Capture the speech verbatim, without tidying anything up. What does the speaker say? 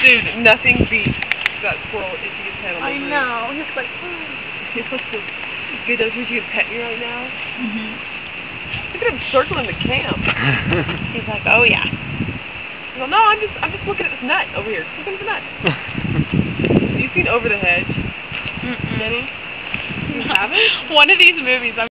Dude, nothing beats that squirrel itching his head on the I roof. know. He's like, Good, does wish you could pet me right now? mm-hmm. Look at him circling the camp. He's like, oh yeah. Well, no, I'm just, I'm just looking at this nut over here. Look at the nut. You seen Over the Hedge, Mm-mm. Jenny? You haven't? One of these movies, I'm